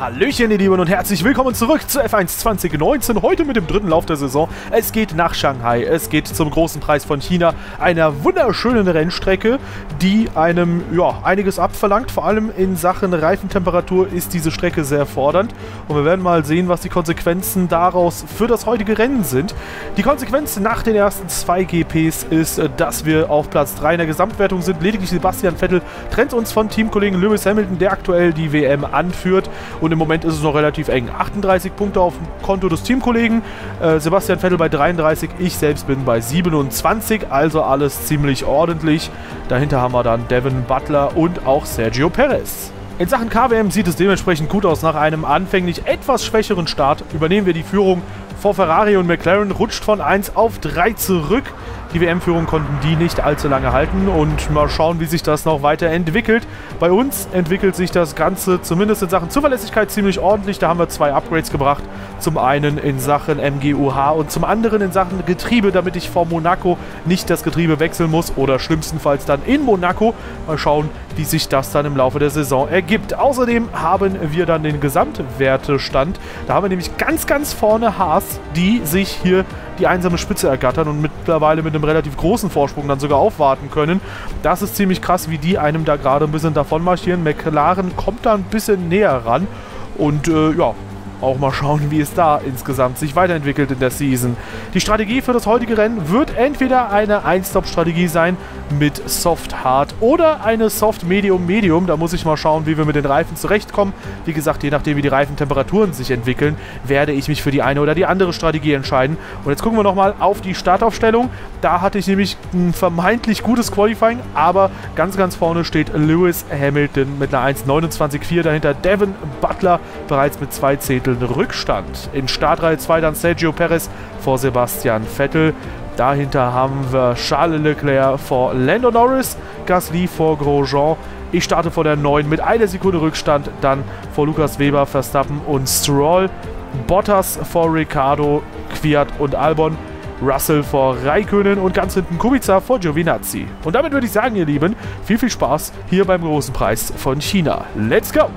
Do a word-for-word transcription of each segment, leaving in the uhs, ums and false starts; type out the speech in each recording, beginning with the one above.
Hallöchen ihr Lieben und herzlich willkommen zurück zu F eins zwanzig neunzehn, heute mit dem dritten Lauf der Saison. Es geht nach Shanghai, es geht zum großen Preis von China, einer wunderschönen Rennstrecke, die einem ja, einiges abverlangt. Vor allem in Sachen Reifentemperatur ist diese Strecke sehr fordernd und wir werden mal sehen, was die Konsequenzen daraus für das heutige Rennen sind. Die Konsequenz nach den ersten zwei G Ps ist, dass wir auf Platz drei in der Gesamtwertung sind. Lediglich Sebastian Vettel trennt uns von Teamkollegen Lewis Hamilton, der aktuell die W M anführt. Und im Moment ist es noch relativ eng. achtunddreißig Punkte auf dem Konto des Teamkollegen. Äh, Sebastian Vettel bei dreiunddreißig. Ich selbst bin bei siebenundzwanzig. Also alles ziemlich ordentlich. Dahinter haben wir dann Devin Butler und auch Sergio Perez. In Sachen K W M sieht es dementsprechend gut aus. Nach einem anfänglich etwas schwächeren Start übernehmen wir die Führung vor Ferrari und McLaren, rutscht von eins auf drei zurück. Die W M-Führung konnten die nicht allzu lange halten und mal schauen, wie sich das noch weiter entwickelt. Bei uns entwickelt sich das Ganze zumindest in Sachen Zuverlässigkeit ziemlich ordentlich. Da haben wir zwei Upgrades gebracht. Zum einen in Sachen M G U H und zum anderen in Sachen Getriebe, damit ich vor Monaco nicht das Getriebe wechseln muss oder schlimmstenfalls dann in Monaco. Mal schauen, wie sich das dann im Laufe der Saison ergibt. Außerdem haben wir dann den Gesamtwertestand. Da haben wir nämlich ganz, ganz vorne Haas, die sich hier die einsame Spitze ergattern und mittlerweile mit einem relativ großen Vorsprung dann sogar aufwarten können. Das ist ziemlich krass, wie die einem da gerade ein bisschen davon marschieren. McLaren kommt da ein bisschen näher ran und äh, ja, auch mal schauen, wie es da insgesamt sich weiterentwickelt in der Season. Die Strategie für das heutige Rennen wird entweder eine Ein-Stop-Strategie sein mit Soft-Hard oder eine Soft-Medium-Medium. Da muss ich mal schauen, wie wir mit den Reifen zurechtkommen. Wie gesagt, je nachdem, wie die Reifentemperaturen sich entwickeln, werde ich mich für die eine oder die andere Strategie entscheiden. Und jetzt gucken wir nochmal auf die Startaufstellung. Da hatte ich nämlich ein vermeintlich gutes Qualifying, aber ganz, ganz vorne steht Lewis Hamilton mit einer eins neunundzwanzig Komma vier. Dahinter Devin Butler bereits mit zwei Zehnteln Rückstand. In Startreihe zwei dann Sergio Perez vor Sebastian Vettel. Dahinter haben wir Charles Leclerc vor Lando Norris, Gasly vor Grosjean. Ich starte vor der neun mit einer Sekunde Rückstand, dann vor Lucas Weber, Verstappen und Stroll. Bottas vor Ricciardo, Kvyat und Albon. Russell vor Räikkönen und ganz hinten Kubica vor Giovinazzi. Und damit würde ich sagen, ihr Lieben, viel, viel Spaß hier beim großen Preis von China. Let's go!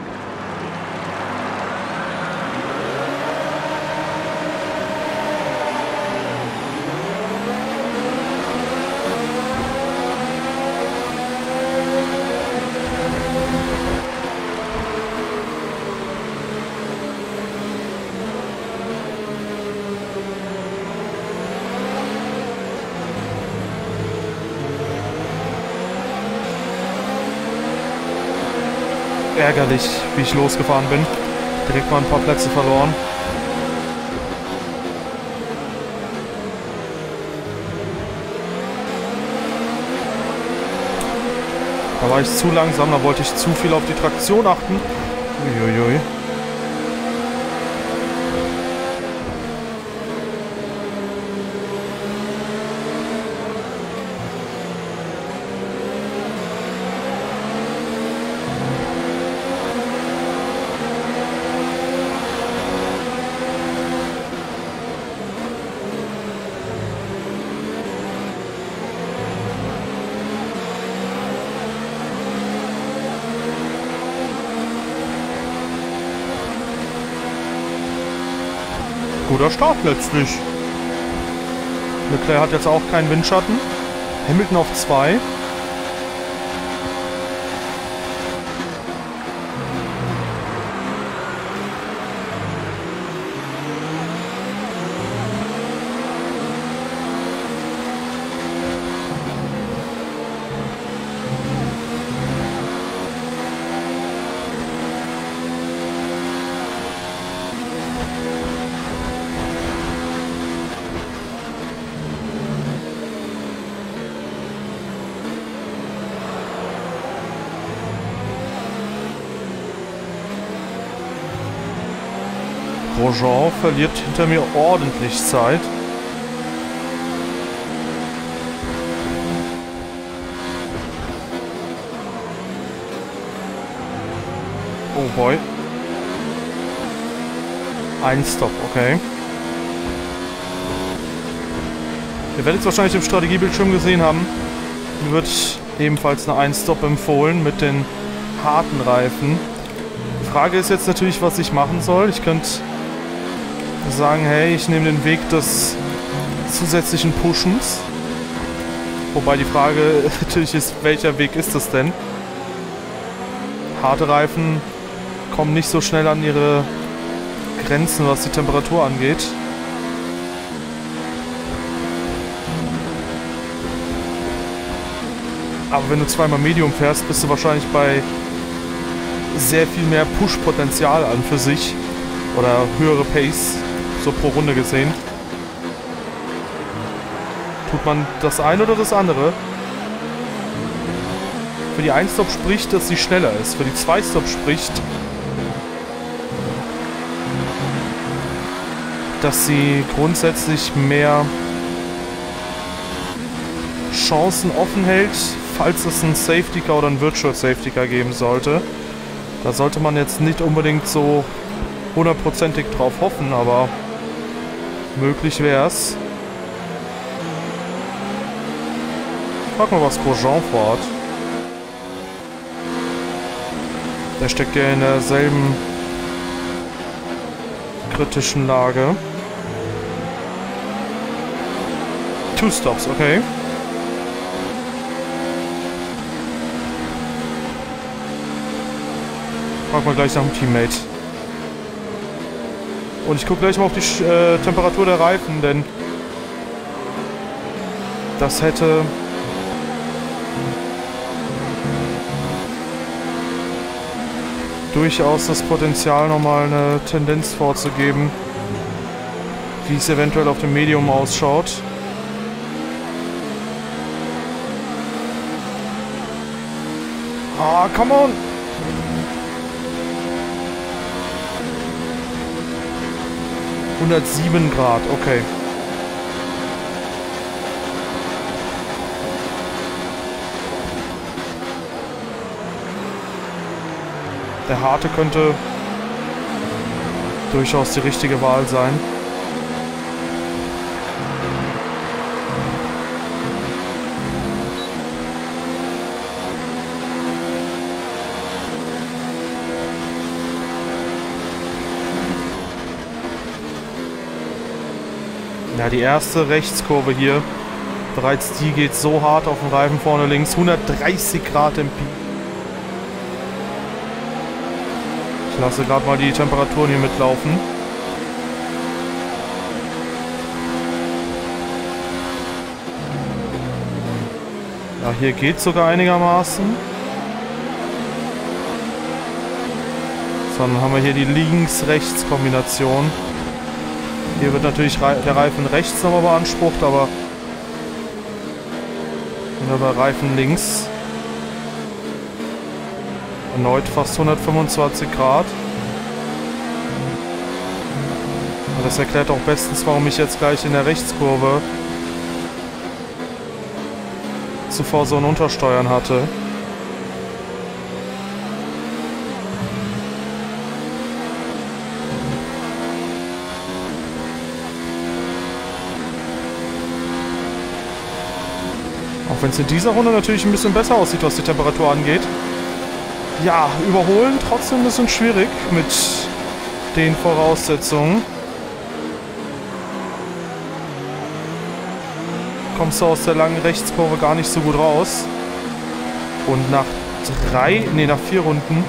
Ärgerlich, wie ich losgefahren bin. Direkt mal ein paar Plätze verloren. Da war ich zu langsam, da wollte ich zu viel auf die Traktion achten. Uiuiui. Guter Start letztlich. Leclerc hat jetzt auch keinen Windschatten. Hamilton auf zwei. Grosjean verliert hinter mir ordentlich Zeit. Oh boy. Ein Stop, okay. Ihr werdet es wahrscheinlich im Strategiebildschirm gesehen haben. Mir wird ebenfalls eine ein Stop empfohlen mit den harten Reifen Frage ist jetzt natürlich, was ich machen soll. Ich könnte sagen, hey, ich nehme den Weg des zusätzlichen Pushens. Wobei die Frage natürlich ist, welcher Weg ist das denn? Harte Reifen kommen nicht so schnell an ihre Grenzen, was die Temperatur angeht. Aber wenn du zweimal Medium fährst, bist du wahrscheinlich bei sehr viel mehr Push-Potenzial an für sich. Oder höhere Pace, so pro Runde gesehen. Tut man das eine oder das andere? Für die ein Stop spricht, dass sie schneller ist. Für die zwei Stop spricht, dass sie grundsätzlich mehr Chancen offen hält, falls es einen Safety Car oder einen Virtual Safety Car geben sollte. Da sollte man jetzt nicht unbedingt so hundertprozentig drauf hoffen, aber möglich wäre es. Frag mal, was Grosjean vorhat. Der steckt ja in derselben kritischen Lage. Two Stops, okay. Frag mal gleich nach dem Teammate. Und ich gucke gleich mal auf die äh, Temperatur der Reifen, denn das hätte durchaus das Potenzial, nochmal eine Tendenz vorzugeben, wie es eventuell auf dem Medium ausschaut. Ah, come on! hundertsieben Grad, okay. Der harte könnte durchaus die richtige Wahl sein. Ja, die erste Rechtskurve hier, bereits die geht so hart auf den Reifen vorne links, hundertdreißig Grad im Peak. Ich lasse gerade mal die Temperaturen hier mitlaufen. Ja, hier geht sogar einigermaßen. So, dann haben wir hier die Links-Rechts-Kombination. Hier wird natürlich der Reifen rechts nochmal beansprucht, aber bei Reifen links erneut fast hundertfünfundzwanzig Grad. Und das erklärt auch bestens, warum ich jetzt gleich in der Rechtskurve zuvor so ein Untersteuern hatte. Auch wenn es in dieser Runde natürlich ein bisschen besser aussieht, was die Temperatur angeht. Ja, überholen trotzdem ein bisschen schwierig mit den Voraussetzungen. Kommst du aus der langen Rechtskurve gar nicht so gut raus. Und nach drei, nee, nach vier Runden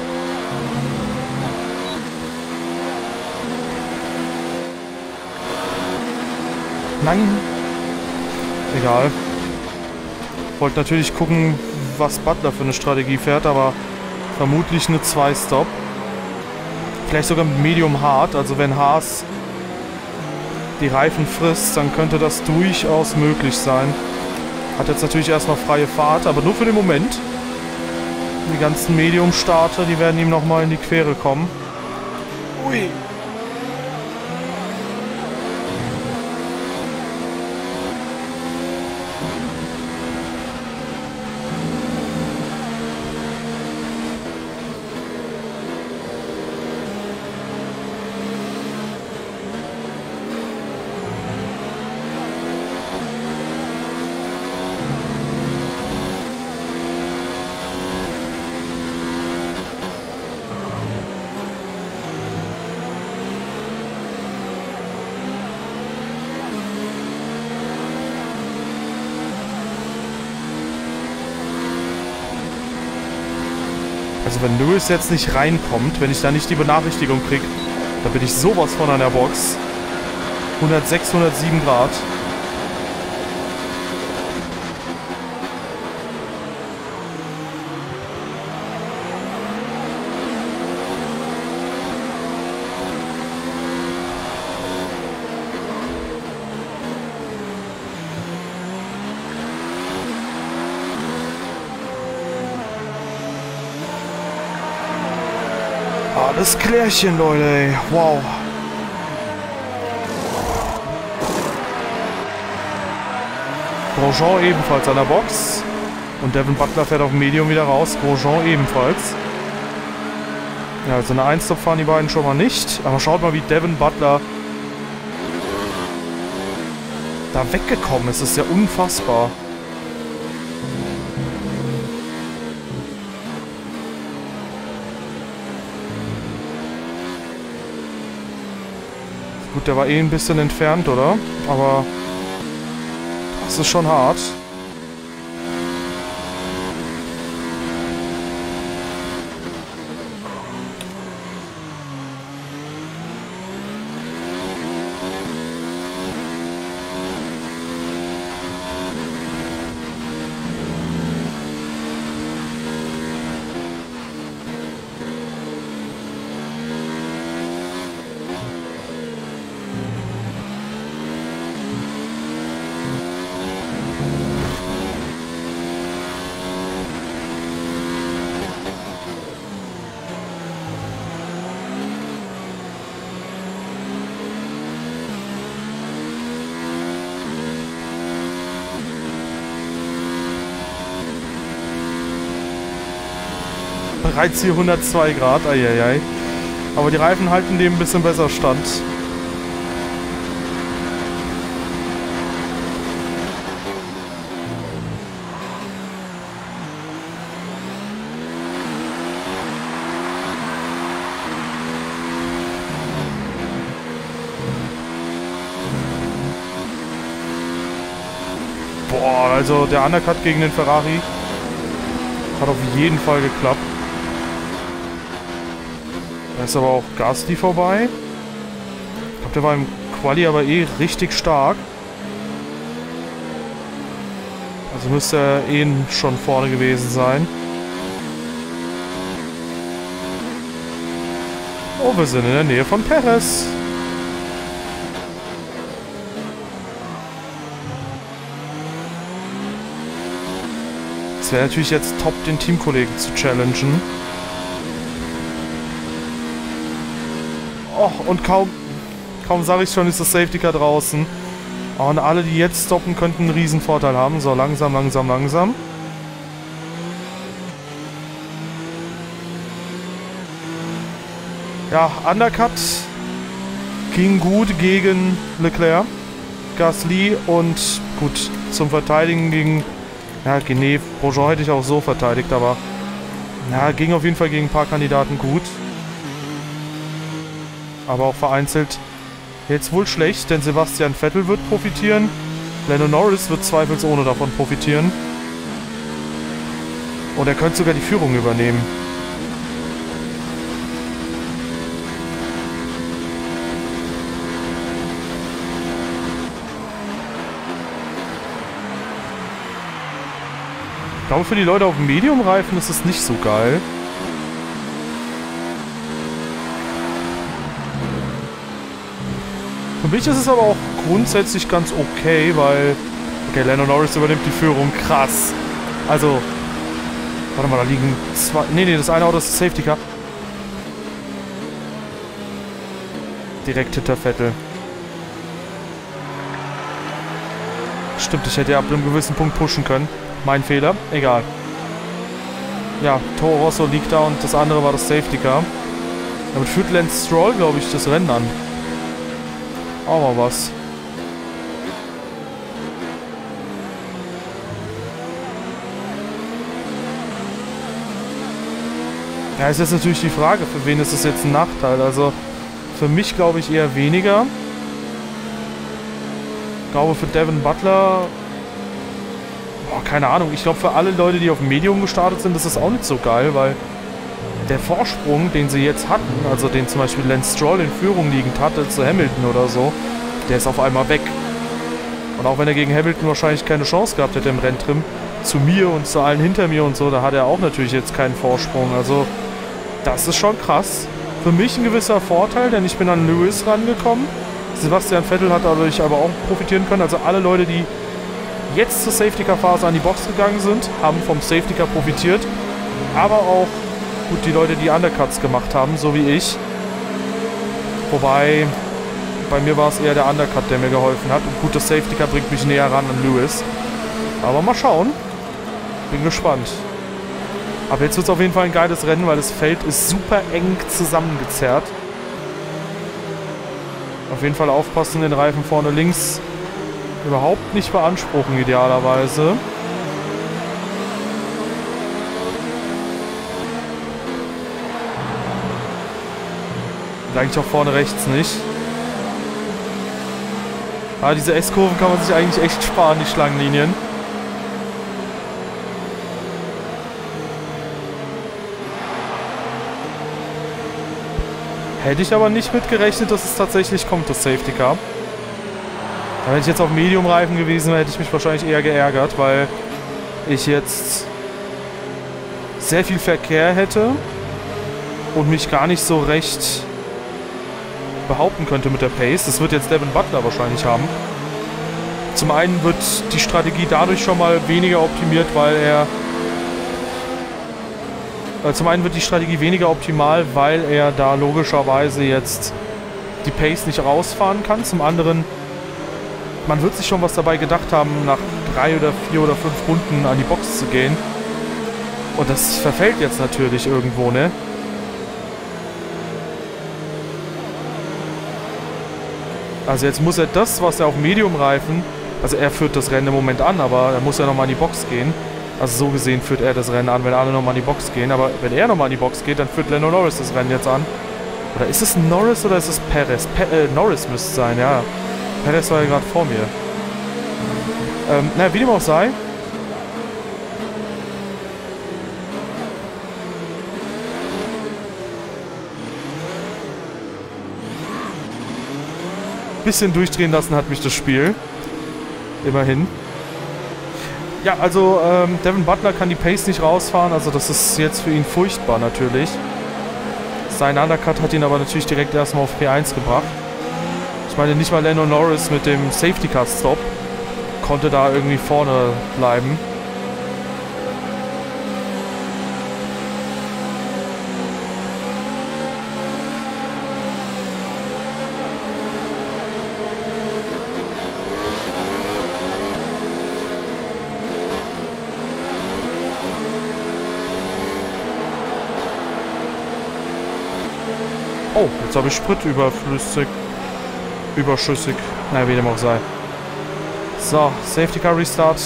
Nein. Egal. Wollte natürlich gucken, was Butler für eine Strategie fährt, aber vermutlich eine zwei Stop. Vielleicht sogar mit Medium Hard, also wenn Haas die Reifen frisst, dann könnte das durchaus möglich sein. Hat jetzt natürlich erstmal freie Fahrt, aber nur für den Moment. Die ganzen Medium-Starter, die werden ihm nochmal in die Quere kommen. Ui. Also wenn Lewis jetzt nicht reinkommt, wenn ich da nicht die Benachrichtigung kriege, dann bin ich sowas von an der Box. hundertsechs, hundertsieben Grad. Alles Klärchen, Leute, ey. Wow. Grosjean ebenfalls an der Box. Und Devin Butler fährt auf Medium wieder raus. Grosjean ebenfalls. Ja, also eine Einstop fahren die beiden schon mal nicht. Aber schaut mal, wie Devin Butler da weggekommen ist. Das ist ja unfassbar. Gut, der war eh ein bisschen entfernt, oder? Aber das ist schon hart. Bereits hier hundertzwei Grad, eieiei. Aber die Reifen halten dem ein bisschen besser stand. Boah, also der Undercut gegen den Ferrari hat auf jeden Fall geklappt. Da ist aber auch Gasly vorbei. Ich glaube, der war im Quali aber eh richtig stark. Also müsste er eh schon vorne gewesen sein. Oh, wir sind in der Nähe von Perez. Es wäre natürlich jetzt top, den Teamkollegen zu challengen. Oh, und kaum, kaum sage ich schon, ist das Safety Car draußen. Oh, und alle, die jetzt stoppen, könnten einen riesen Vorteil haben. So, langsam, langsam, langsam. Ja, Undercut ging gut gegen Leclerc, Gasly und gut, zum Verteidigen gegen, ja, Gené, Grosjean hätte ich auch so verteidigt, aber ja, ging auf jeden Fall gegen ein paar Kandidaten gut. Aber auch vereinzelt jetzt wohl schlecht, denn Sebastian Vettel wird profitieren. Lando Norris wird zweifelsohne davon profitieren. Und er könnte sogar die Führung übernehmen. Ich glaube, für die Leute auf dem Medium-Reifen ist es nicht so geil. Für mich ist es aber auch grundsätzlich ganz okay, weil... Okay, Lando Norris übernimmt die Führung. Krass. Also... Warte mal, da liegen zwei... Nee, nee, das eine Auto ist das Safety Car. Direkt hinter Vettel. Stimmt, ich hätte ja ab einem gewissen Punkt pushen können. Mein Fehler. Egal. Ja, Toro Rosso liegt da und das andere war das Safety Car. Damit führt Lance Stroll, glaube ich, das Rennen an. Auch mal was. Ja, ist jetzt natürlich die Frage, für wen ist das jetzt ein Nachteil? Also, für mich glaube ich eher weniger. Ich glaube, für Devin Butler... Boah, keine Ahnung. Ich glaube, für alle Leute, die auf Medium gestartet sind, ist das auch nicht so geil, weil der Vorsprung, den sie jetzt hatten, also den zum Beispiel Lance Stroll in Führung liegend hatte zu Hamilton oder so, der ist auf einmal weg. Und auch wenn er gegen Hamilton wahrscheinlich keine Chance gehabt hätte im Renntrim, zu mir und zu allen hinter mir und so, da hat er auch natürlich jetzt keinen Vorsprung. Also das ist schon krass. Für mich ein gewisser Vorteil, denn ich bin an Lewis rangekommen. Sebastian Vettel hat dadurch aber auch profitieren können. Also alle Leute, die jetzt zur Safety-Car-Phase an die Box gegangen sind, haben vom Safety-Car profitiert. Aber auch, gut, die Leute, die Undercuts gemacht haben, so wie ich. Wobei, bei mir war es eher der Undercut, der mir geholfen hat. Und gut, das Safety-Car bringt mich näher ran an Lewis. Aber mal schauen. Bin gespannt. Aber jetzt wird es auf jeden Fall ein geiles Rennen, weil das Feld ist super eng zusammengezerrt. Auf jeden Fall aufpassen, den Reifen vorne links überhaupt nicht beanspruchen, idealerweise. Und eigentlich auch vorne rechts nicht. Aber diese S-Kurven kann man sich eigentlich echt sparen, die Schlangenlinien. Hätte ich aber nicht mit gerechnet, dass es tatsächlich kommt, das Safety Car. Wenn ich jetzt auf Medium-Reifen gewesen wäre, hätte ich mich wahrscheinlich eher geärgert, weil ich jetzt sehr viel Verkehr hätte und mich gar nicht so recht behaupten könnte mit der Pace. Das wird jetzt Devin Butler wahrscheinlich haben. Zum einen wird die Strategie dadurch schon mal weniger optimiert, weil er Zum einen wird die Strategie weniger optimal, weil er da logischerweise jetzt die Pace nicht rausfahren kann. Zum anderen, man wird sich schon was dabei gedacht haben, nach drei oder vier oder fünf Runden an die Box zu gehen. Und das verfällt jetzt natürlich irgendwo, ne? Also jetzt muss er das, was er auf Medium-Reifen, also er führt das Rennen im Moment an, aber er muss ja nochmal in die Box gehen. Also so gesehen führt er das Rennen an, wenn alle nochmal in die Box gehen. Aber wenn er nochmal in die Box geht, dann führt Lando Norris das Rennen jetzt an. Oder ist es Norris oder ist es Perez? Pe äh, Norris müsste es sein, ja. Perez war ja gerade vor mir. Ähm, naja, wie dem auch sei. Bisschen durchdrehen lassen hat mich das Spiel. Immerhin. Ja, also ähm, Devin Butler kann die Pace nicht rausfahren, also das ist jetzt für ihn furchtbar natürlich. Sein Undercut hat ihn aber natürlich direkt erstmal auf P eins gebracht. Ich meine, nicht mal Lando Norris mit dem Safety Car Stop konnte da irgendwie vorne bleiben. Oh, jetzt habe ich Sprit überflüssig. Überschüssig. Naja, wie dem auch sei. So, Safety Car Restart.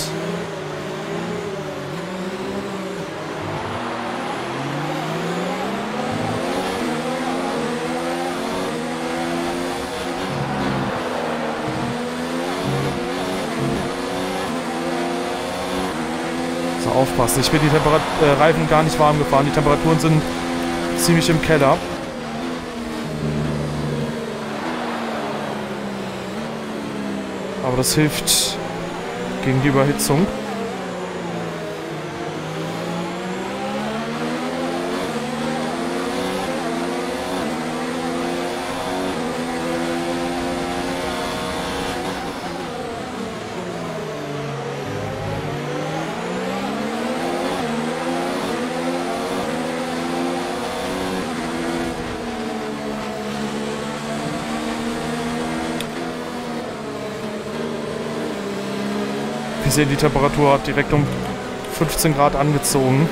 So, aufpassen. Ich bin die Temperat äh, Reifen gar nicht warm gefahren. Die Temperaturen sind ziemlich im Keller. Aber das hilft gegen die Überhitzung. Wir sehen, die Temperatur hat direkt um fünfzehn Grad angezogen.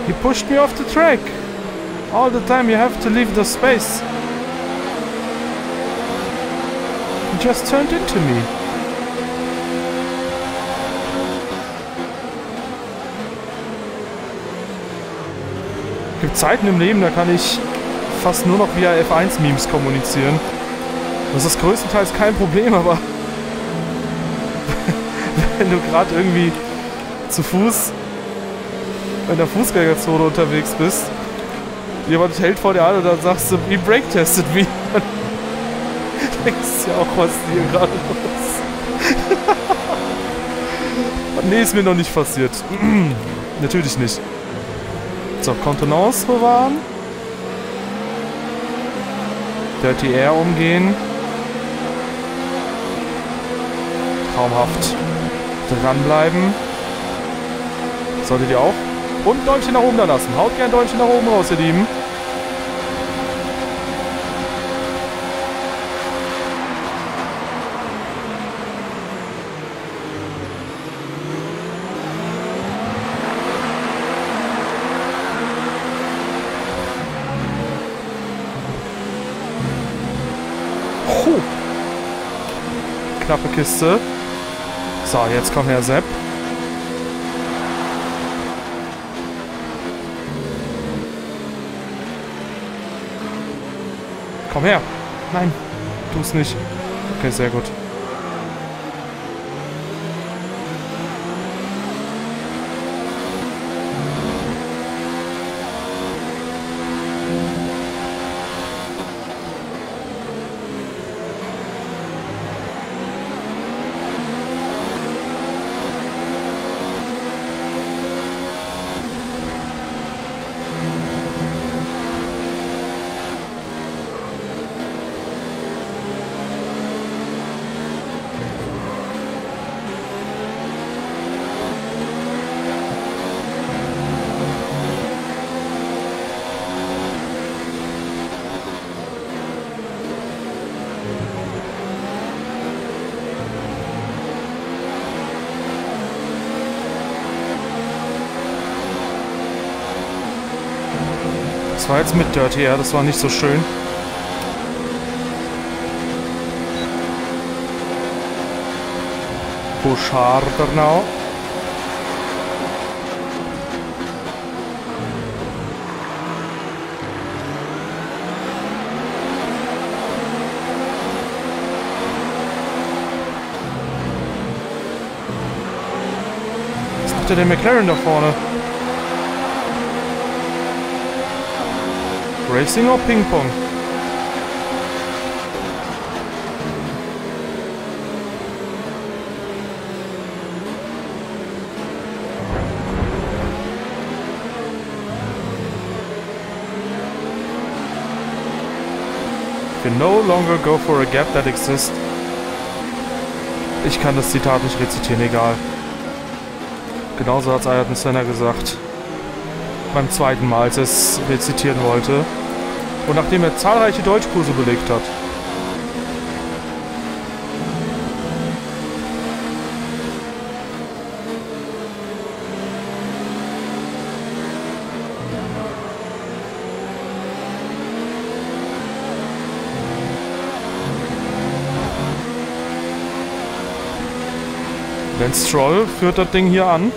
He pushed me off the track. All the time you have to leave the space. He just turned into me. Es gibt Zeiten im Leben, da kann ich fast nur noch via F eins Memes kommunizieren. Das ist größtenteils kein Problem, aber wenn du gerade irgendwie zu Fuß in der Fußgängerzone unterwegs bist, jemand hält vor dir an und dann sagst du, wie break-testet me. Dann denkst du ja auch, was ist hier gerade los? Nee, ist mir noch nicht passiert. Natürlich nicht. So, Kontenance bewahren. Dirty Air umgehen. Traumhaft. Dranbleiben. Solltet ihr auch. Und ein Däumchen nach oben da lassen. Haut gern ein Däumchen nach oben raus, ihr Lieben. Puh. Knappe Kiste. So, jetzt komm her, Sepp. Komm her. Nein, tu es nicht. Okay, sehr gut. Das war jetzt mit Dirty Air, das war nicht so schön. Push harder now. Was macht der McLaren da vorne? Racing oder Ping-Pong? We no longer go for a gap that exists. Ich kann das Zitat nicht rezitieren, egal. Genauso hat es Ayrton Senna gesagt. Beim zweiten Mal, als er es rezitieren wollte. Und nachdem er zahlreiche Deutschkurse belegt hat. Lance Stroll führt das Ding hier an.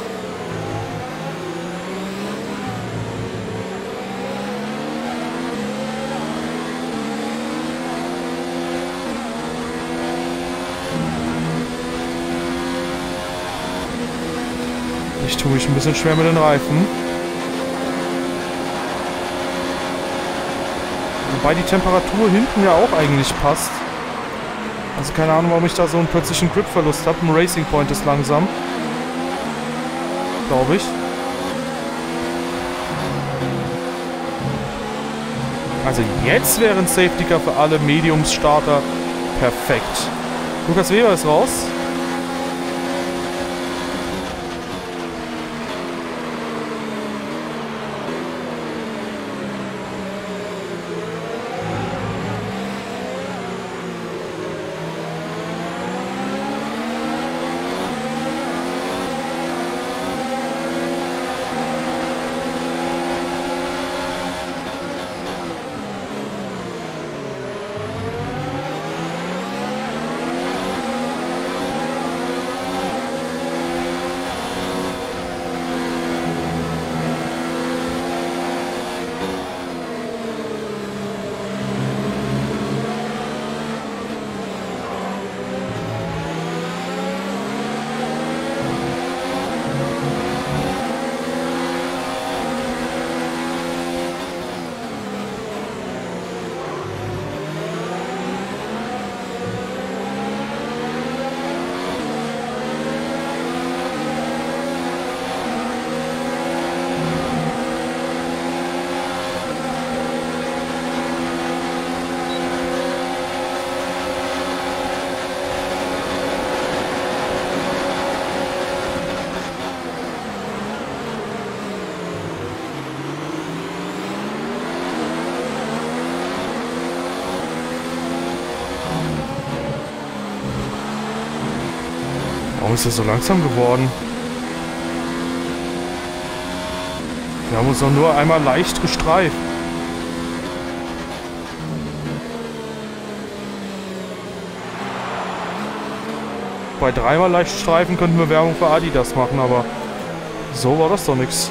Ich tue mich ein bisschen schwer mit den Reifen. Wobei die Temperatur hinten ja auch eigentlich passt. Also keine Ahnung, warum ich da so einen plötzlichen Grip-Verlust habe. Ein Racing Point ist langsam. Glaube ich. Also jetzt wäre ein Safety Car für alle Mediums-Starter perfekt. Lukas Weber ist raus. Warum ist das so langsam geworden? Wir haben uns doch nur einmal leicht gestreift. Bei dreimal leicht streifen könnten wir Werbung für Adidas machen, aber so war das doch nichts.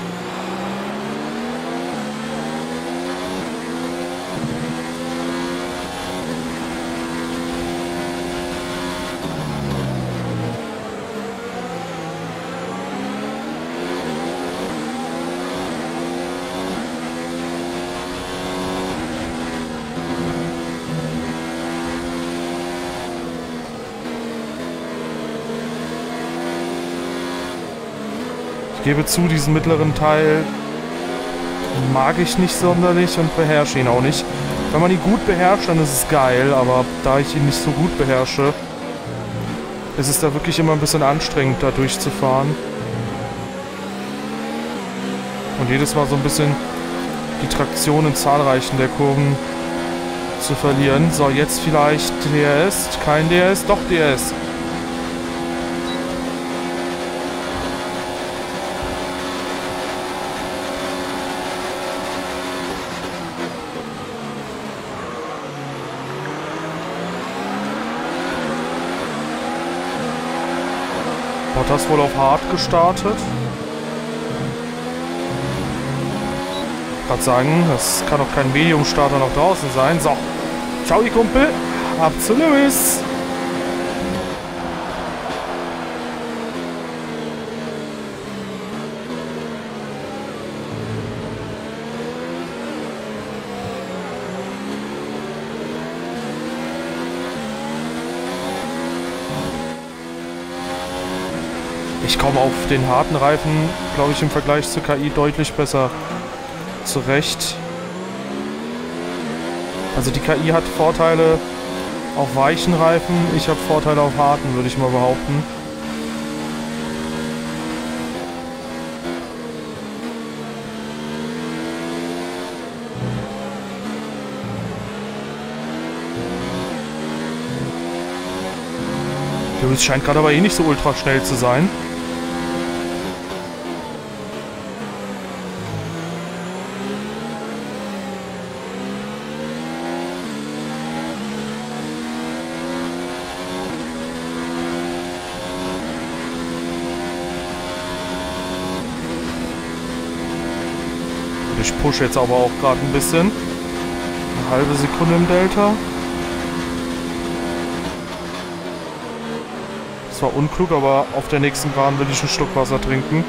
Ich gebe zu, diesen mittleren Teil mag ich nicht sonderlich und beherrsche ihn auch nicht. Wenn man ihn gut beherrscht, dann ist es geil, aber da ich ihn nicht so gut beherrsche, ist es da wirklich immer ein bisschen anstrengend, da durchzufahren. Und jedes Mal so ein bisschen die Traktion in zahlreichen der Kurven zu verlieren. So, jetzt vielleicht D R S, kein D R S, doch D R S. Bottas wohl auf hart gestartet. Ich kann sagen, das kann auch kein Medium-Starter noch draußen sein. So, ciao, ihr Kumpel. Ab zu Lewis. Ich komme auf den harten Reifen, glaube ich, im Vergleich zur K I deutlich besser zurecht. Also die K I hat Vorteile auf weichen Reifen, ich habe Vorteile auf harten, würde ich mal behaupten. Lewis scheint gerade aber eh nicht so ultra schnell zu sein. Ich pushe jetzt aber auch gerade ein bisschen. Eine halbe Sekunde im Delta. Das war unklug, aber auf der nächsten Bahn will ich einen Schluck Wasser trinken.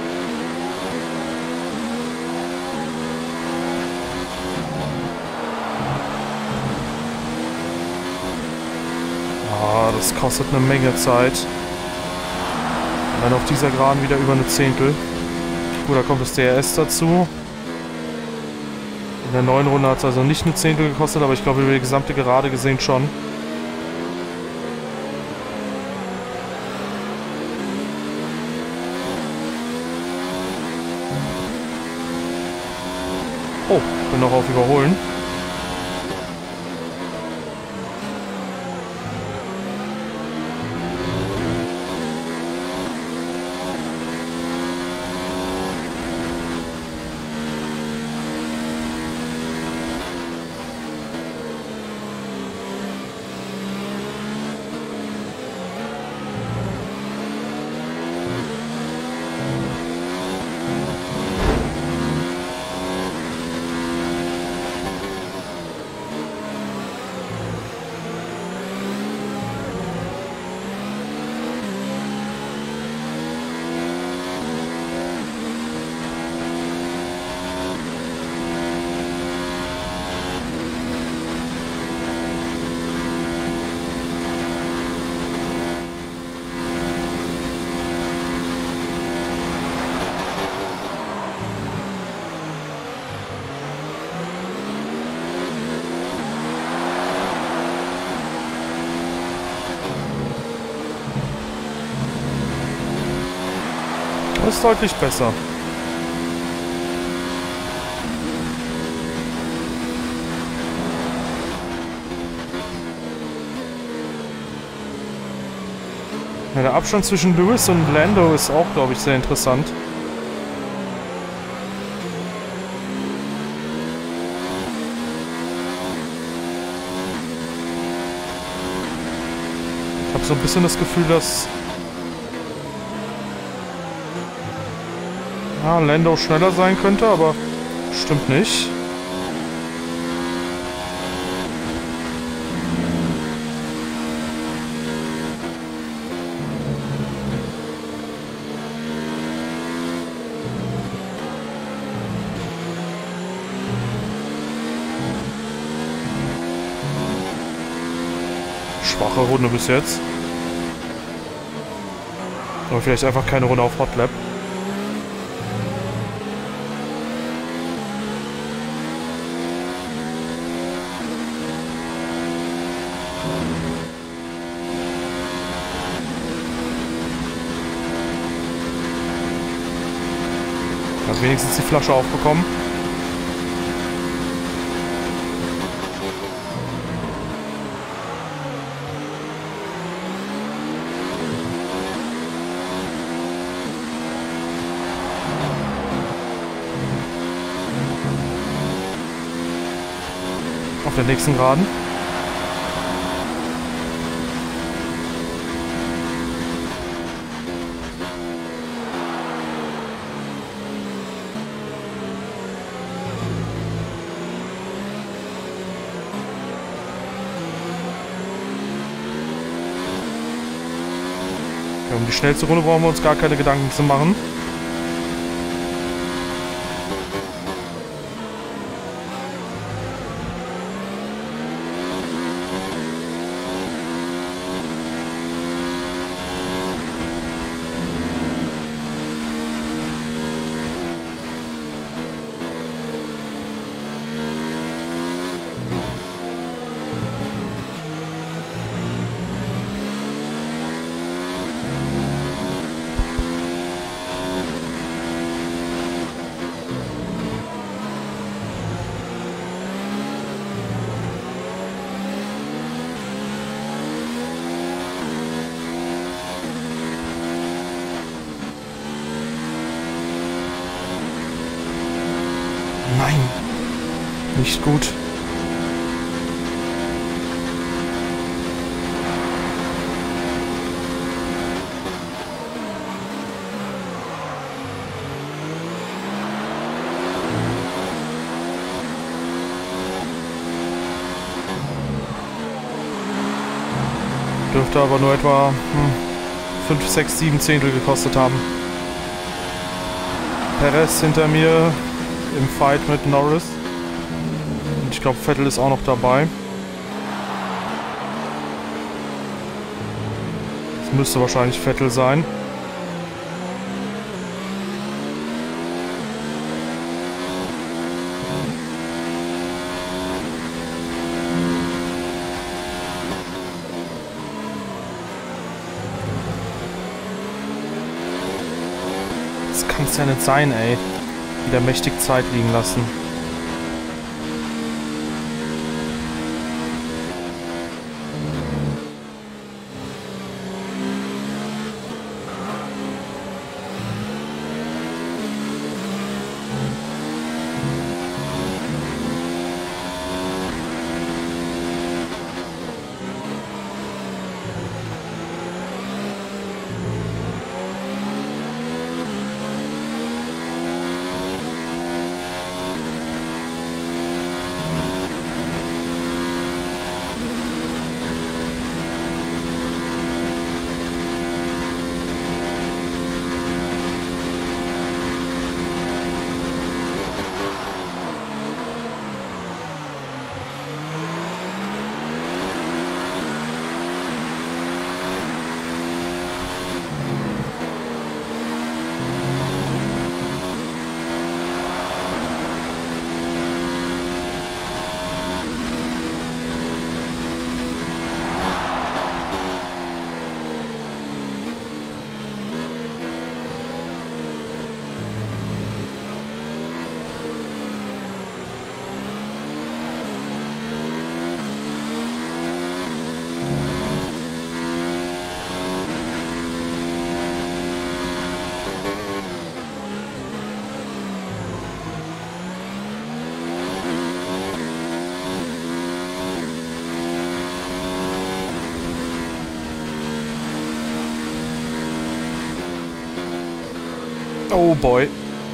Ah, das kostet eine Menge Zeit. Und dann auf dieser Geraden wieder über eine Zehntel. Gut, da kommt das D R S dazu. In der neuen Runde hat es also nicht eine Zehntel gekostet, aber ich glaube über die gesamte Gerade gesehen schon. Oh, bin noch auf Überholen. Das ist deutlich besser. Ja, der Der Abstand zwischen Lewis und Lando ist auch, glaube ich, sehr interessant. Ich habe so ein bisschen das Gefühl, dass ja, Lando schneller sein könnte, aber stimmt nicht. Schwache Runde bis jetzt. Oder vielleicht einfach keine Runde auf Hot Lap. Hat wenigstens die Flasche aufbekommen. Auf der nächsten Geraden. Ja, um die schnellste Runde brauchen wir uns gar keine Gedanken zu machen. Nein, nicht gut. Dürfte aber nur etwa fünf, sechs, sieben Zehntel gekostet haben. Perez hinter mir im Fight mit Norris. Und ich glaube, Vettel ist auch noch dabei. Es müsste wahrscheinlich Vettel sein. Das kann es ja nicht sein, ey. Wieder mächtig Zeit liegen lassen. Oh boy.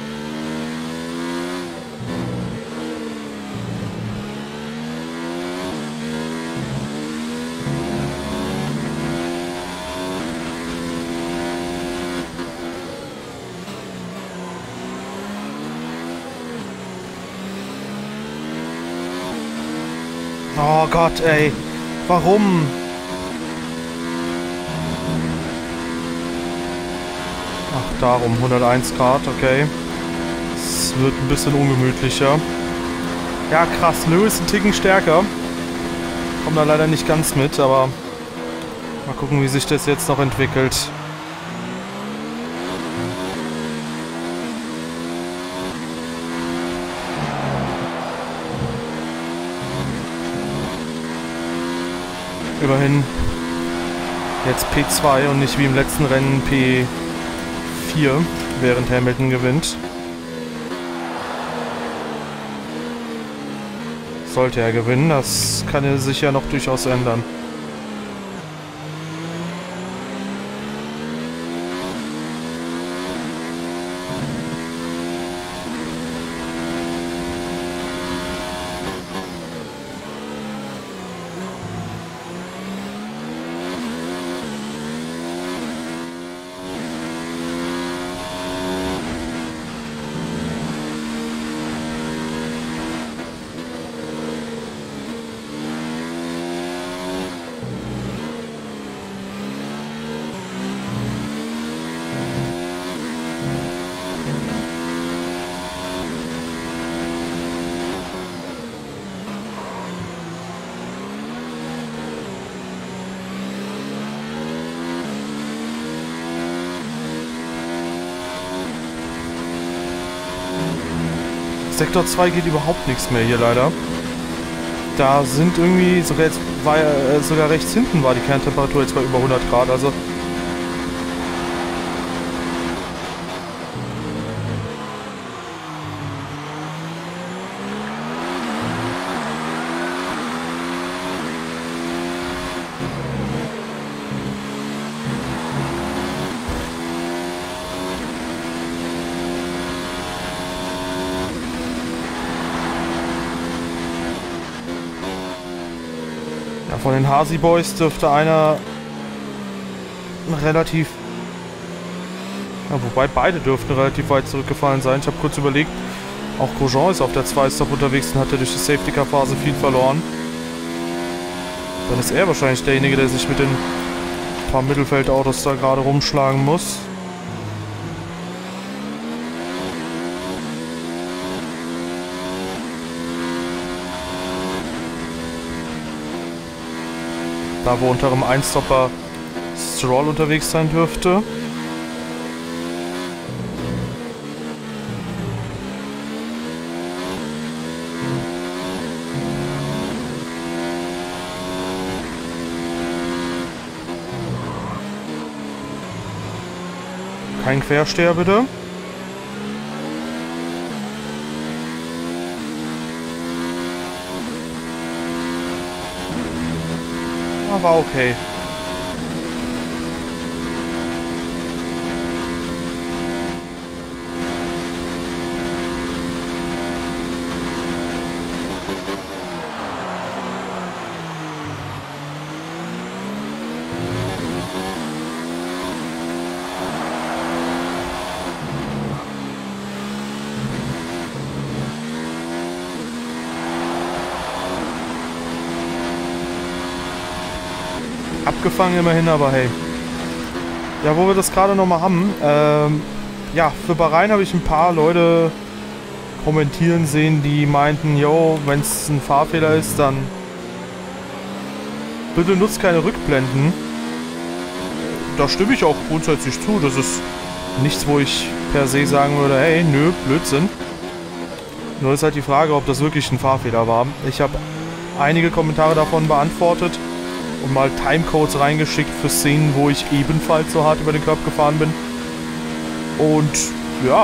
Oh Gott, ey. Warum? Ach, darum. hunderteins Grad, okay. Es wird ein bisschen ungemütlicher. Ja, krass. Lewis ein Ticken stärker. Kommt da leider nicht ganz mit, aber mal gucken, wie sich das jetzt noch entwickelt. Immerhin jetzt P zwei und nicht wie im letzten Rennen P vier, während Hamilton gewinnt. Sollte er gewinnen, das kann er sich ja noch durchaus ändern. Sektor zwei geht überhaupt nichts mehr hier leider. Da sind irgendwie, sogar jetzt war ja, äh, sogar rechts hinten war die Kerntemperatur jetzt bei über hundert Grad, also von den Hasi Boys dürfte einer relativ... Ja, wobei beide dürften relativ weit zurückgefallen sein. Ich habe kurz überlegt, auch Grosjean ist auf der zwei Stop unterwegs und hat ja durch die Safety-Car-Phase viel verloren. Dann ist er wahrscheinlich derjenige, der sich mit den paar Mittelfeldautos da gerade rumschlagen muss. Da wo unter dem Einstopper Stroll unterwegs sein dürfte. Kein Quersteher bitte. War okay. Abgefangen immerhin, aber hey. Ja, wo wir das gerade nochmal haben, ähm, ja, für Bahrain habe ich ein paar Leute kommentieren sehen, die meinten, yo, wenn es ein Fahrfehler ist, dann bitte nutzt keine Rückblenden. Da stimme ich auch grundsätzlich zu, das ist nichts, wo ich per se sagen würde, hey, nö, Blödsinn. Nur ist halt die Frage, ob das wirklich ein Fahrfehler war. Ich habe einige Kommentare davon beantwortet und mal Timecodes reingeschickt für Szenen, wo ich ebenfalls so hart über den Curb gefahren bin. Und ja,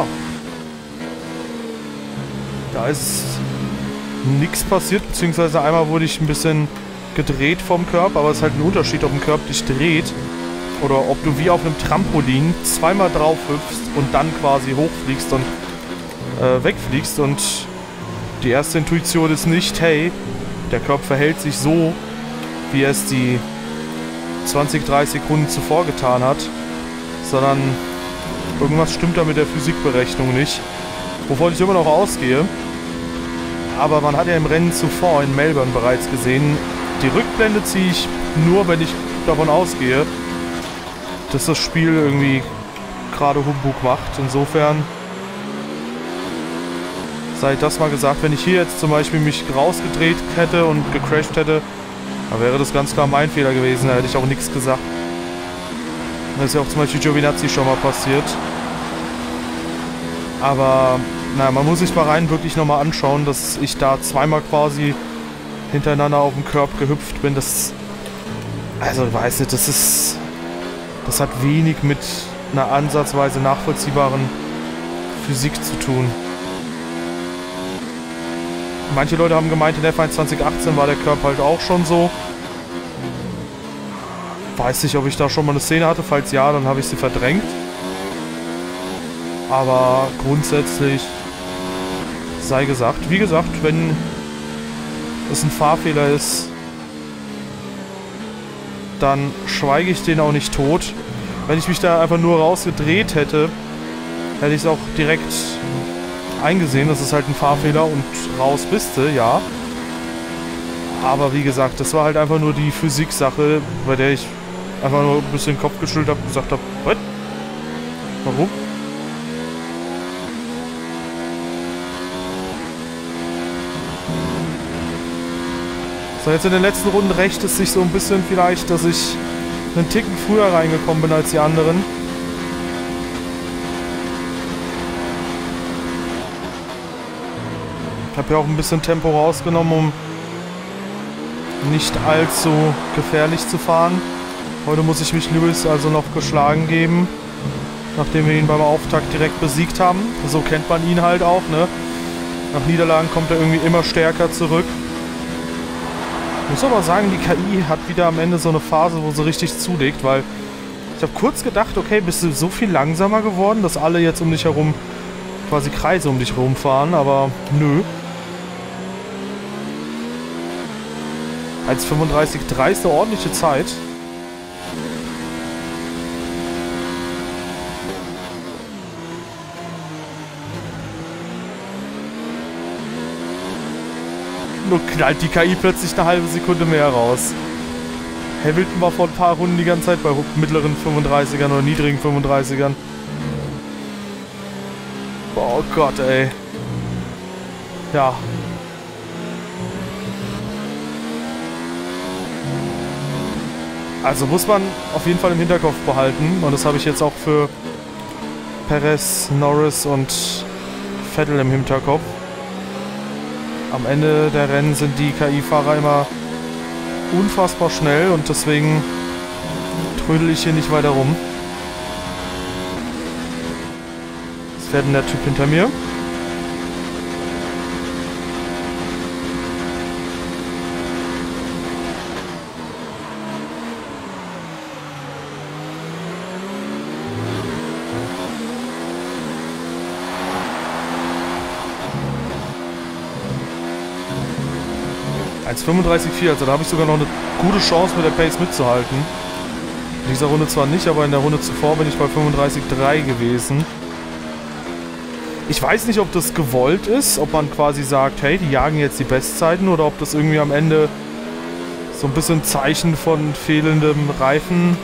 da ist nichts passiert, beziehungsweise einmal wurde ich ein bisschen gedreht vom Curb, aber es ist halt ein Unterschied, ob ein Curb dich dreht oder ob du wie auf einem Trampolin zweimal drauf hüpfst und dann quasi hochfliegst und äh, wegfliegst. Und die erste Intuition ist nicht, hey, der Körper verhält sich so, wie er es die zwanzig, dreißig Sekunden zuvor getan hat, sondern irgendwas stimmt da mit der Physikberechnung nicht, wovon ich immer noch ausgehe. Aber man hat ja im Rennen zuvor in Melbourne bereits gesehen, die Rückblende ziehe ich nur, wenn ich davon ausgehe, dass das Spiel irgendwie gerade Humbug macht. Insofern sei das mal gesagt, wenn ich hier jetzt zum Beispiel mich rausgedreht hätte und gecrashed hätte, dann wäre das ganz klar mein Fehler gewesen, da hätte ich auch nichts gesagt. Das ist ja auch zum Beispiel Giovinazzi schon mal passiert. Aber naja, man muss sich mal rein wirklich nochmal anschauen, dass ich da zweimal quasi hintereinander auf dem Curb gehüpft bin. Das, also ich weiß nicht, das ist, das hat wenig mit einer ansatzweise nachvollziehbaren Physik zu tun. Manche Leute haben gemeint, in F eins zwanzig achtzehn war der Curb halt auch schon so. Weiß nicht, ob ich da schon mal eine Szene hatte. Falls ja, dann habe ich sie verdrängt. Aber grundsätzlich sei gesagt, wie gesagt, wenn es ein Fahrfehler ist, dann schweige ich den auch nicht tot. Wenn ich mich da einfach nur rausgedreht hätte, hätte ich es auch direkt eingesehen, das ist halt ein Fahrfehler und raus bist du, ja. Aber wie gesagt, das war halt einfach nur die Physik-Sache, bei der ich einfach nur ein bisschen den Kopf geschüttelt habe und gesagt habe, was? Warum? So, jetzt in den letzten Runden rächt es sich so ein bisschen vielleicht, dass ich einen Ticken früher reingekommen bin als die anderen. Ich habe ja auch ein bisschen Tempo rausgenommen, um nicht allzu gefährlich zu fahren. Heute muss ich mich Lewis also noch geschlagen geben, nachdem wir ihn beim Auftakt direkt besiegt haben. So kennt man ihn halt auch, ne? Nach Niederlagen kommt er irgendwie immer stärker zurück. Ich muss aber sagen, die K I hat wieder am Ende so eine Phase, wo sie richtig zulegt, weil ich habe kurz gedacht, okay, bist du so viel langsamer geworden, dass alle jetzt um dich herum quasi Kreise um dich herum fahren, aber nö. eins fünfunddreißig drei ist eine ordentliche Zeit. Nur knallt die K I plötzlich eine halbe Sekunde mehr raus. Hamilton war vor ein paar Runden die ganze Zeit bei mittleren fünfunddreißigern oder niedrigen fünfunddreißigern. Oh Gott, ey. Ja. Also muss man auf jeden Fall im Hinterkopf behalten. Und das habe ich jetzt auch für Perez, Norris und Vettel im Hinterkopf. Am Ende der Rennen sind die K I-Fahrer immer unfassbar schnell und deswegen trödel ich hier nicht weiter rum. Jetzt fährt der Typ hinter mir. eins fünfunddreißig vier, also da habe ich sogar noch eine gute Chance mit der Pace mitzuhalten. In dieser Runde zwar nicht, aber in der Runde zuvor bin ich bei fünfunddreißig drei gewesen. Ich weiß nicht, ob das gewollt ist, ob man quasi sagt, hey, die jagen jetzt die Bestzeiten, oder ob das irgendwie am Ende so ein bisschen Zeichen von fehlendem Reifenabrieb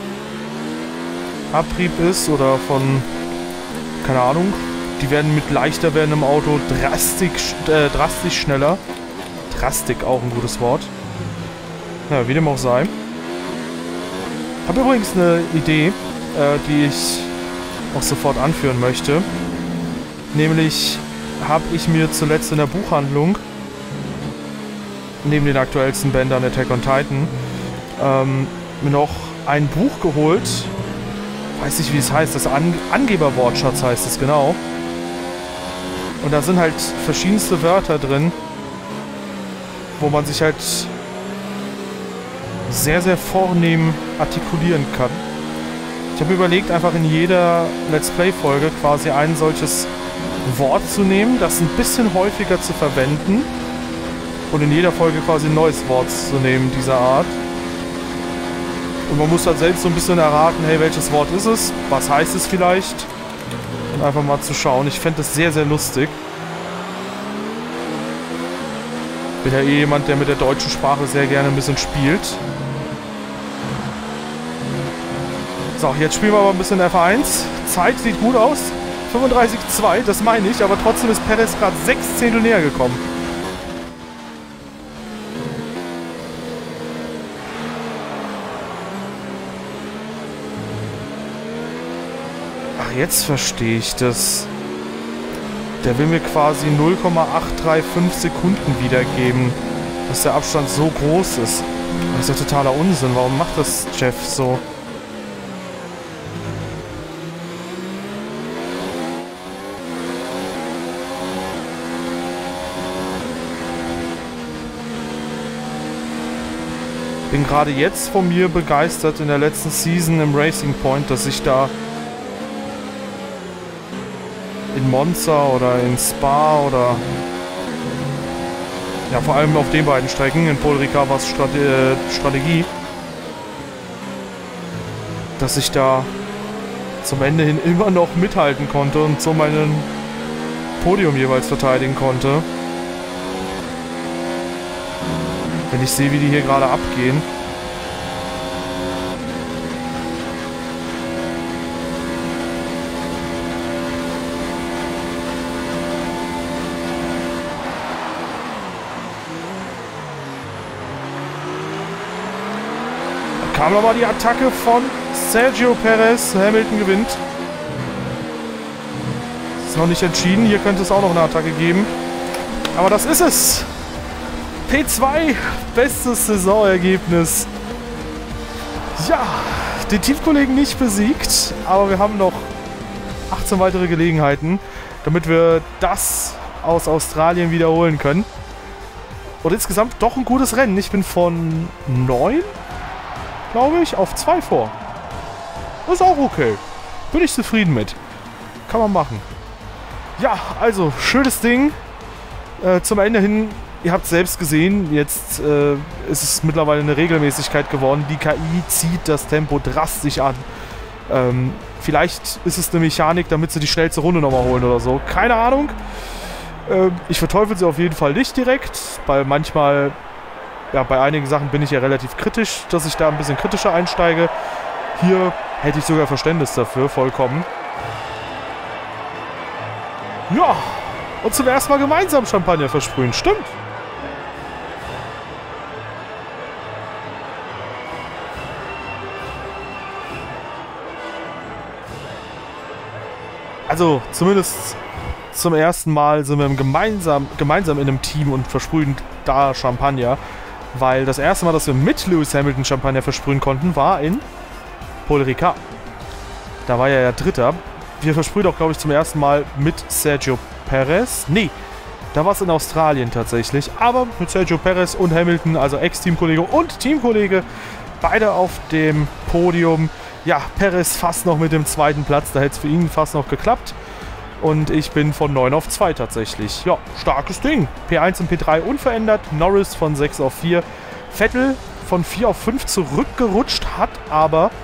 ist oder von, keine Ahnung, die werden mit leichter werdendem Auto drastisch, äh, drastisch schneller. Drastik, auch ein gutes Wort. Ja, wie dem auch sei. Ich habe übrigens eine Idee, äh, die ich auch sofort anführen möchte. Nämlich habe ich mir zuletzt in der Buchhandlung, neben den aktuellsten Bändern Attack on Titan, ähm, noch ein Buch geholt. Weiß nicht, wie es heißt. Das An Angeberwortschatz heißt es, genau. Und da sind halt verschiedenste Wörter drin, wo man sich halt sehr, sehr vornehm artikulieren kann. Ich habe überlegt, einfach in jeder Let's Play-Folge quasi ein solches Wort zu nehmen, das ein bisschen häufiger zu verwenden und in jeder Folge quasi ein neues Wort zu nehmen dieser Art. Und man muss dann selbst so ein bisschen erraten, hey, welches Wort ist es, was heißt es vielleicht, und einfach mal zu schauen. Ich fände das sehr, sehr lustig. Bin ja eh jemand, der mit der deutschen Sprache sehr gerne ein bisschen spielt. So, jetzt spielen wir aber ein bisschen F eins. Zeit sieht gut aus. fünfunddreißig zwei, das meine ich, aber trotzdem ist Perez gerade sechs Zehntel näher gekommen. Ach, jetzt verstehe ich das. Der will mir quasi null Komma acht drei fünf Sekunden wiedergeben, dass der Abstand so groß ist. Das ist ja totaler Unsinn. Warum macht das Jeff so? Bin gerade jetzt von mir begeistert in der letzten Season im Racing Point, dass ich da in Monza oder in Spa oder ja, vor allem auf den beiden Strecken, in Paul Ricard war es Strate Strategie, dass ich da zum Ende hin immer noch mithalten konnte und so meinen Podium jeweils verteidigen konnte. Wenn ich sehe, wie die hier gerade abgehen. Da kam nochmal die Attacke von Sergio Perez. Hamilton gewinnt. Ist noch nicht entschieden. Hier könnte es auch noch eine Attacke geben. Aber das ist es. P zwei, bestes Saisonergebnis. Ja, den Teamkollegen nicht besiegt, aber wir haben noch achtzehn weitere Gelegenheiten, damit wir das aus Australien wiederholen können. Und insgesamt doch ein gutes Rennen. Ich bin von neun, glaube ich, auf zwei vor. Das ist auch okay. Bin ich zufrieden mit. Kann man machen. Ja, also, schönes Ding. Äh, zum Ende hin. Ihr habt es selbst gesehen, jetzt äh, ist es mittlerweile eine Regelmäßigkeit geworden. Die K I zieht das Tempo drastisch an. Ähm, vielleicht ist es eine Mechanik, damit sie die schnellste Runde nochmal holen oder so. Keine Ahnung. Ähm, ich verteufel sie auf jeden Fall nicht direkt, weil manchmal, ja, bei einigen Sachen bin ich ja relativ kritisch, dass ich da ein bisschen kritischer einsteige. Hier hätte ich sogar Verständnis dafür, vollkommen. Ja, und zum ersten Mal gemeinsam Champagner versprühen, stimmt. Also, zumindest zum ersten Mal sind wir gemeinsam, gemeinsam in einem Team und versprühen da Champagner. Weil das erste Mal, dass wir mit Lewis Hamilton Champagner versprühen konnten, war in Paul Ricard. Da war er ja Dritter. Wir versprühen auch, glaube ich, zum ersten Mal mit Sergio Perez. Nee, da war es in Australien tatsächlich. Aber mit Sergio Perez und Hamilton, also Ex-Teamkollege und Teamkollege, beide auf dem Podium. Ja, Perez fast noch mit dem zweiten Platz, da hätte es für ihn fast noch geklappt. Und ich bin von neun auf zwei tatsächlich. Ja, starkes Ding. P eins und P drei unverändert, Norris von sechs auf vier. Vettel von vier auf fünf zurückgerutscht, hat aber...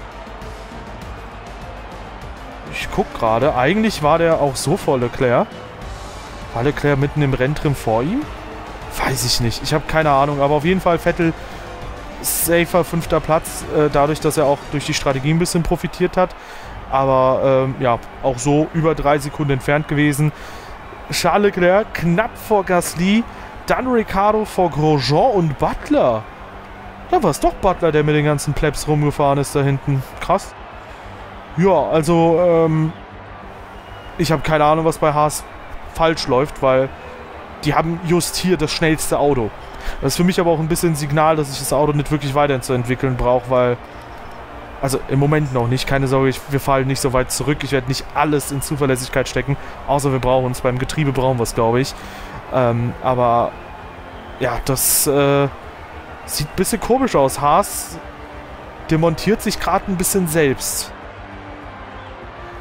Ich guck gerade, eigentlich war der auch so vor Leclerc. War Leclerc mitten im Renntrim vor ihm? Weiß ich nicht, ich habe keine Ahnung, aber auf jeden Fall Vettel... safer fünfter Platz, äh, dadurch, dass er auch durch die Strategie ein bisschen profitiert hat. Aber ähm, ja, auch so über drei Sekunden entfernt gewesen. Charles Leclerc knapp vor Gasly, dann Ricciardo vor Grosjean und Butler. Da war es doch Butler, der mit den ganzen Plebs rumgefahren ist da hinten. Krass. Ja, also ähm, ich habe keine Ahnung, was bei Haas falsch läuft, weil die haben just hier das schnellste Auto. Das ist für mich aber auch ein bisschen ein Signal, dass ich das Auto nicht wirklich weiterzuentwickeln brauche, weil, also im Moment noch nicht, keine Sorge, ich, wir fallen nicht so weit zurück. Ich werde nicht alles in Zuverlässigkeit stecken, außer wir brauchen es. Beim Getriebe brauchen wir es, glaube ich. Ähm, aber ja, das äh, sieht ein bisschen komisch aus. Haas demontiert sich gerade ein bisschen selbst.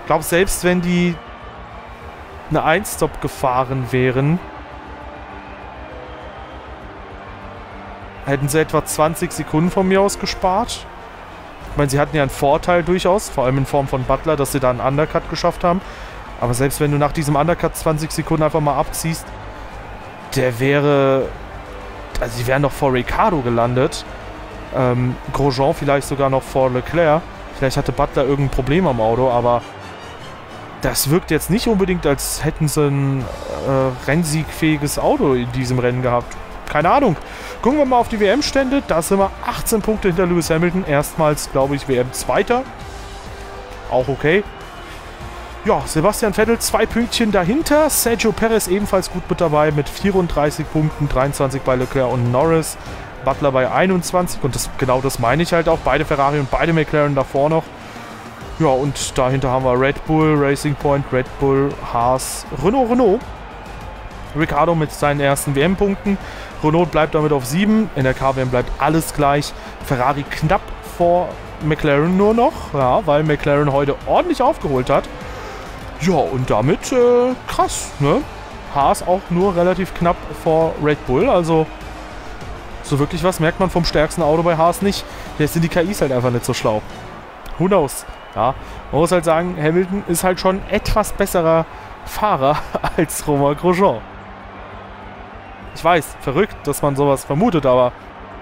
Ich glaube, selbst wenn die eine Einstop gefahren wären, hätten sie etwa zwanzig Sekunden von mir aus gespart. Ich meine, sie hatten ja einen Vorteil durchaus, vor allem in Form von Butler, dass sie da einen Undercut geschafft haben. Aber selbst wenn du nach diesem Undercut zwanzig Sekunden einfach mal abziehst, der wäre... Also sie wären noch vor Ricciardo gelandet. Ähm, Grosjean vielleicht sogar noch vor Leclerc. Vielleicht hatte Butler irgendein Problem am Auto, aber das wirkt jetzt nicht unbedingt, als hätten sie ein äh, rennsiegfähiges Auto in diesem Rennen gehabt. Keine Ahnung. Gucken wir mal auf die W M-Stände. Da sind wir achtzehn Punkte hinter Lewis Hamilton. Erstmals, glaube ich, W M-Zweiter. Auch okay. Ja, Sebastian Vettel zwei Pünktchen dahinter. Sergio Perez ebenfalls gut mit dabei mit vierunddreißig Punkten. dreiundzwanzig bei Leclerc und Norris. Butler bei einundzwanzig. Und das, genau das meine ich halt auch. Beide Ferrari und beide McLaren davor noch. Ja, und dahinter haben wir Red Bull, Racing Point, Red Bull, Haas, Renault, Renault. Ricciardo mit seinen ersten W M-Punkten. Renault bleibt damit auf sieben. In der K W M bleibt alles gleich. Ferrari knapp vor McLaren nur noch. Ja, weil McLaren heute ordentlich aufgeholt hat. Ja, und damit äh, krass, ne? Haas auch nur relativ knapp vor Red Bull. Also so wirklich was merkt man vom stärksten Auto bei Haas nicht. Jetzt sind die K Is halt einfach nicht so schlau. Who knows? Ja, man muss halt sagen, Hamilton ist halt schon etwas besserer Fahrer als Romain Grosjean. Ich weiß, verrückt, dass man sowas vermutet, aber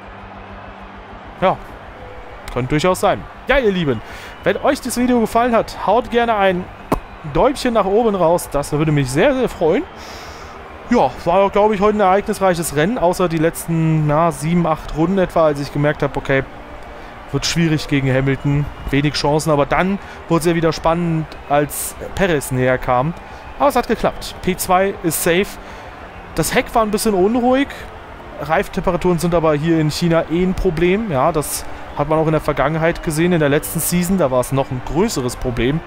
ja, könnte durchaus sein. Ja, ihr Lieben, wenn euch das Video gefallen hat, haut gerne ein Däumchen nach oben raus, das würde mich sehr, sehr freuen. Ja, war, glaube ich, heute ein ereignisreiches Rennen, außer die letzten, na, sieben, acht Runden etwa, als ich gemerkt habe, okay, wird schwierig gegen Hamilton, wenig Chancen, aber dann wurde es ja wieder spannend, als Perez näher kam. Aber es hat geklappt. P zwei ist safe. Das Heck war ein bisschen unruhig. Reiftemperaturen sind aber hier in China eh ein Problem. Ja, das hat man auch in der Vergangenheit gesehen, in der letzten Season, da war es noch ein größeres Problem.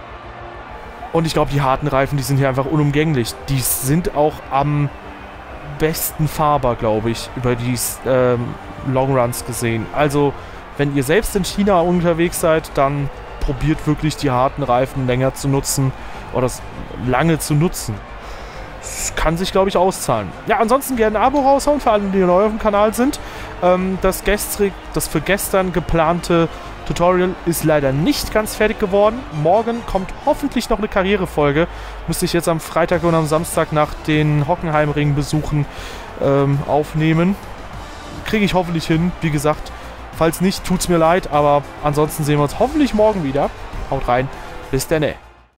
Und ich glaube, die harten Reifen, die sind hier einfach unumgänglich. Die sind auch am besten fahrbar, glaube ich, über die ähm, Longruns gesehen. Also, wenn ihr selbst in China unterwegs seid, dann probiert wirklich die harten Reifen länger zu nutzen oder lange zu nutzen. Das kann sich, glaube ich, auszahlen. Ja, ansonsten gerne ein Abo raushauen für alle, die neu auf dem Kanal sind. Ähm, das, gestrig, das für gestern geplante Tutorial ist leider nicht ganz fertig geworden. Morgen kommt hoffentlich noch eine Karrierefolge. Müsste ich jetzt am Freitag und am Samstag nach den Hockenheimring-Besuchen ähm, aufnehmen. Kriege ich hoffentlich hin, wie gesagt. Falls nicht, tut's mir leid, aber ansonsten sehen wir uns hoffentlich morgen wieder. Haut rein, bis dann.